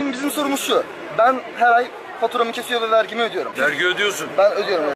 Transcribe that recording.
Bizim sorumuz şu. Ben her ay faturamı kesiyor ve vergimi ödüyorum. Vergi ödüyorsun. Ben ödüyorum.